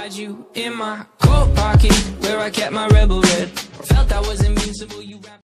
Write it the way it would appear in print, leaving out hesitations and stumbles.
Had you in my coat pocket where I kept my rebel red. Felt I was invincible. You